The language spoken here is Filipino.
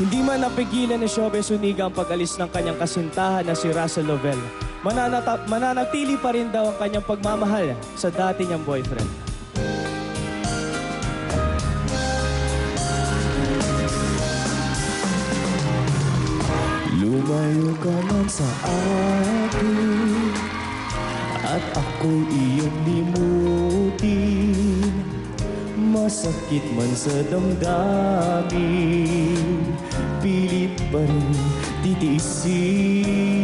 Hindi man napigilan ni Siobe Zuniga ang pag-alis ng kanyang kasintahan na si Russell Lovell. Mananatili pa rin daw ang kanyang pagmamahal sa dati niyang boyfriend. Lumayo ka man sa akin at ako'y iyong limutin. Masakit man sa damdamin, pilit pa rin titiisin.